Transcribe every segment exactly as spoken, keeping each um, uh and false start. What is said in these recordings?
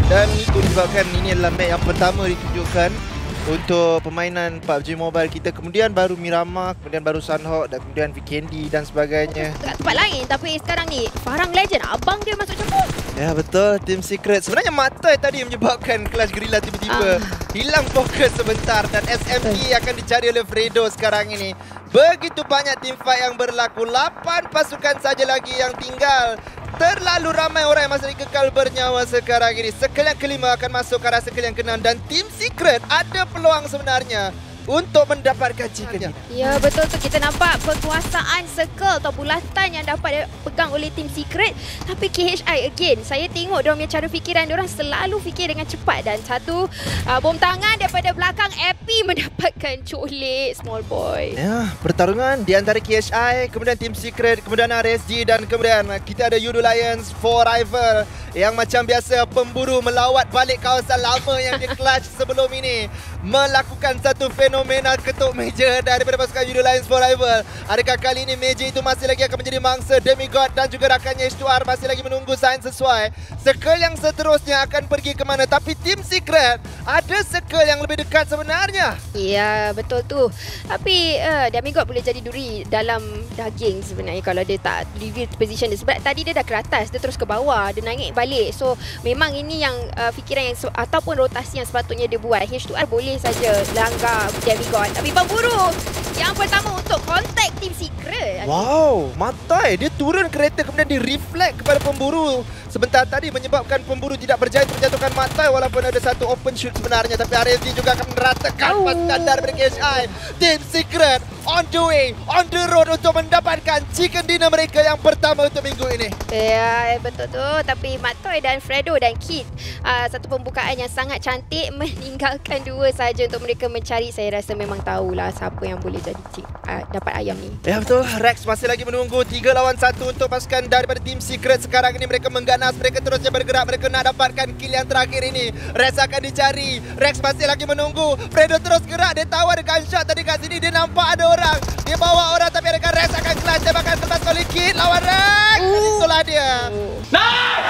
Dan itu disebabkan ini adalah match yang pertama ditunjukkan untuk permainan P U B G Mobile kita. Kemudian baru Miramar, kemudian baru Sunhawk dan kemudian Vikendi dan sebagainya. Kat tempat lain, tapi sekarang ni Farang Legend, abang dia masuk campur. Ya betul, Team Secret. Sebenarnya Matoy tadi menyebabkan Clash Guerrilla tiba-tiba ah. hilang fokus sebentar dan S M P akan dicari oleh Fredo sekarang ini. Begitu banyak team fight yang berlaku, lapan pasukan saja lagi yang tinggal. Terlalu ramai orang yang masih kekal bernyawa sekarang ini. Circle yang kelima akan masuk ke arah circle yang keenam dan Team Secret ada peluang sebenarnya untuk mendapatkan chicken. Ya betul tu, kita nampak penguasaan circle atau bulatan yang dapat pegang oleh Team Secret. Tapi K H I again, saya tengok diorang punya cara fikiran, diorang selalu fikir dengan cepat. Dan satu uh, bom tangan daripada belakang, Epi mendapatkan colik Small Boy. Ya, pertarungan di antara K H I, kemudian Team Secret, kemudian R S G dan kemudian kita ada Yudo Lions for Rival yang macam biasa pemburu melawat balik kawasan lama yang di clutch sebelum ini, melakukan satu fenomena ketuk meja daripada pasukan Yudo Lions for Rival. Adakah kali ini meja itu masih lagi akan menjadi mangsa Demigod dan juga rakannya H two R masih lagi menunggu sign sesuai. Circle yang seterusnya akan pergi ke mana? Tapi Team Secret ada circle yang lebih dekat sebenarnya. Ya betul tu. Tapi uh, Demigod boleh jadi duri dalam daging sebenarnya kalau dia tak reveal position dia. Sebab tadi dia dah ke atas, dia terus ke bawah, dia naik balik. So memang ini yang uh, fikiran yang ataupun rotasi yang sepatutnya dia buat. H two R boleh saja langgar Demigod, tapi pemburu yang pertama untuk kontak Team Secret. Wow, Matoy dia turun kereta kemudian di reflect kepada pemburu sebentar tadi menyebabkan pemburu tidak berjaya menjatuhkan Matoy walaupun ada satu open shoot sebenarnya. Tapi R S G juga akan meratakan oh. pasukan daripada K H I. Team Secret on the way, on the road untuk mendapatkan chicken dinner mereka yang pertama untuk minggu ini. Ya betul tu. Tapi Matoy dan Fredo dan Kid, uh, satu pembukaan yang sangat cantik, meninggalkan dua saja untuk mereka mencari. Saya rasa memang tahulah siapa yang boleh jadi uh, dapat ayam ni. Ya betul, Rex masih lagi menunggu tiga lawan satu untuk pasukan daripada Team Secret. Sekarang ini mereka mengganas, mereka terusnya bergerak, mereka nak dapatkan kill yang terakhir ini. Rex akan dicari, Rex masih lagi menunggu. Fredo terus gerak, dia tahu ada gunshot tadi kat sini, dia nampak ada orang, dia bawa orang tapi adakah Rex akan clutch, dia bakal lepas oleh Kid lawan Rex. uh. Itulah dia. uh. Nice!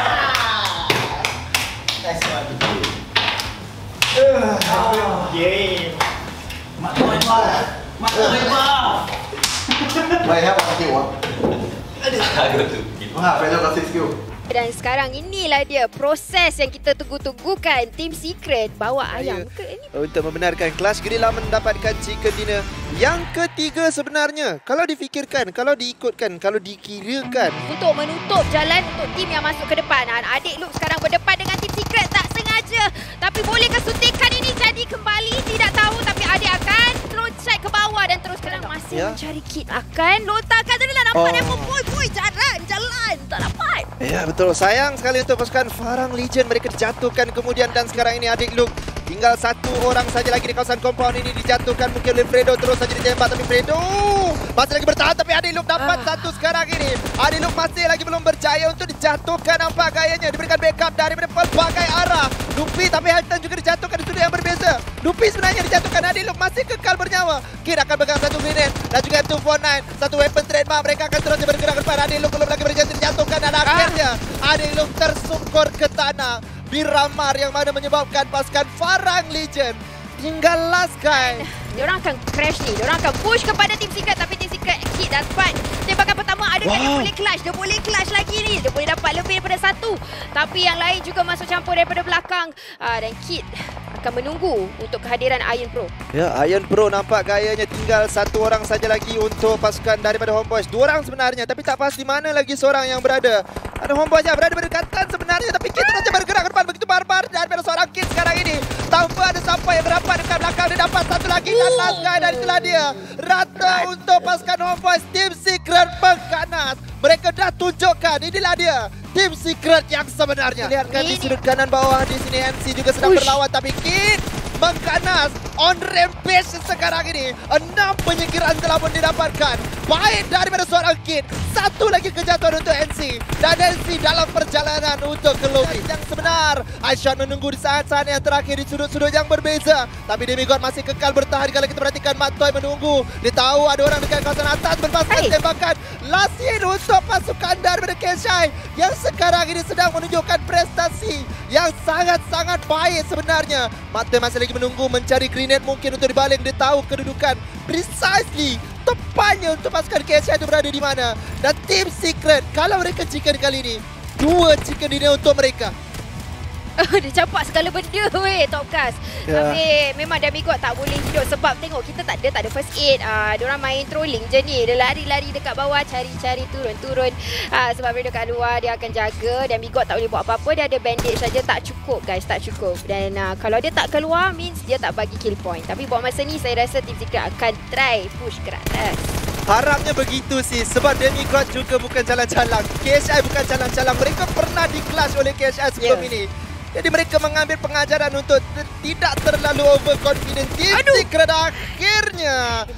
Nice one. Uh, yeah. Mak tu hebat. Mak tu hebat. Baik, apa skill ah? Ada tu. Ha, Fredo kasih skill. Dan sekarang inilah dia proses yang kita tunggu-tunggukan. Team Secret bawa ayam ke ini untuk membenarkan Clash Guerrilla mendapatkan chicken dinner yang ketiga sebenarnya. Kalau difikirkan, kalau diikutkan, kalau dikirakan untuk menutup jalan untuk tim yang masuk ke depan. Dan adik Luke sekarang berdepan dengan Team Secret, tak sengaja. Tapi bolehkah suntikan ini jadi kembali? Tidak tahu, tapi adik akan loncat ke bawah dan terus sekarang masih ya. mencari Kid. Akan lontarkan tadi lah, nampak dia oh. boy boy jalan jalan tak dapat. Ya betul, sayang sekali untuk pasukan Farang Legend, mereka dijatuhkan kemudian. Dan sekarang ini adik Luke tinggal satu orang saja lagi di kawasan compound ini, dijatuhkan mungkin oleh Fredo, terus saja ditembak tapi Fredo masih lagi bertahan. Tapi adik Luke dapat ah. satu sekarang ini. Adik Luke masih lagi belum berjaya untuk dijatuhkan, nampak gayanya diberikan backup daripada pelbagai arah. Luffy tapi Halton juga dijatuhkan di sudut yang berbeza. Luffy sebenarnya dijatuhkan, adik Luke masih kekal bernyawa. Kid akan pegang satu grenade dan juga M two forty-nine, satu weapon trademark. Mereka akan terus bergerak ke depan. Adik Luke belum lagi berjaya dijatuhkan dan akhirnya ah. adik Luke tersungkur ke tanah. Miramar yang mana menyebabkan pasukan Farang Legend tinggal last guy. Diorang akan crash ni, diorang akan push kepada Team Secret, tapi Team Secret Kid dapat tembakan pertama. Adakah wow. dia boleh clutch? Dia boleh clutch lagi ni. Dia boleh dapat lebih daripada satu. Tapi yang lain juga masuk campur daripada belakang. Uh, dan Kid akan menunggu untuk kehadiran Iron Pro. Ya, Iron Pro nampak gayanya tinggal satu orang saja lagi untuk pasukan daripada Homeboys. Dua orang sebenarnya, tapi tak pasti mana lagi seorang yang berada. Ada Homeboys yang berada berdekatan sebenarnya, tapi Kid terus bergerak ke depan begitu barbar daripada seorang Kid sekarang ini. Tanpa ada siapa yang berapat dekat belakang, dia dapat satu lagi dan last guy, dan itulah dia. Rata untuk pasukan Homeboys. Team Secret mengganas. Mereka dah tunjukkan, inilah dia Team Secret yang sebenarnya. Lihatkan di sudut kanan bawah di sini, M C juga sedang Uish. berlawan, tapi Kid mengganas on rampage sekarang ini. Enam penyingkiran telah pun didapatkan. Baik daripada seorang Kid. Satu lagi kejatuhan untuk N C. Dan N C dalam perjalanan untuk ke lobby. Yang sebenar, Aishan menunggu di saat-saat yang terakhir di sudut-sudut yang berbeza. Tapi Demigod masih kekal bertahan. Kalau kita perhatikan, Mattoy menunggu. Dia tahu ada orang dekat kawasan atas. Berpasang hey. tembakan. Last hit untuk pasukan daripada Keshai. Yang sekarang ini sedang menunjukkan prestasi yang sangat-sangat baik sebenarnya. Mattoy masih lagi menunggu mencari grenade mungkin untuk dibalik. Dia tahu kedudukan precisely tepatnya untuk pasukan K S I itu berada di mana. Dan Team Secret, kalau mereka chicken kali ini, dua chicken dinner untuk mereka. Dia campak segala benda weh Topcast. Yeah. Tapi memang Demigod tak boleh hidup sebab tengok kita tak ada tak ada first aid. Ah, uh, diorang main trolling je ni. Dia lari-lari dekat bawah cari-cari turun-turun. Ah, uh, sebab dia dekat luar dia akan jaga. Demigod tak boleh buat apa-apa. Dia ada bandage saja, tak cukup guys, tak cukup. Dan uh, kalau dia tak keluar means dia tak bagi kill point. Tapi buat masa ni saya rasa Team Secret akan try push ke atas. Harapnya begitu sih, sebab Demigod juga bukan jalan-jalan. K S I bukan jalan-jalan. Mereka pernah di-clash oleh K S I sebelum yeah. ini. Jadi mereka mengambil pengajaran untuk tidak terlalu overconfident. Team Secret akhirnya.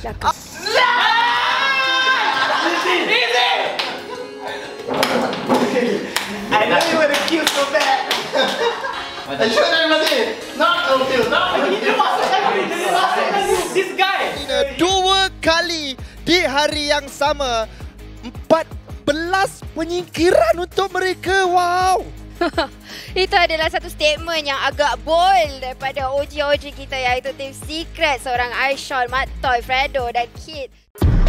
I know you were the kill so bad. I should have masih. Not okay, not Dia masuk lagi, dia masuk lagi. This guy. Dua kali di hari yang sama. Empat belas penyingkiran untuk mereka. Wow. Itu adalah satu statement yang agak bold daripada O G-O G kita, iaitu Team Secret. Seorang Aishan, Mattoy, Fredo dan Kid.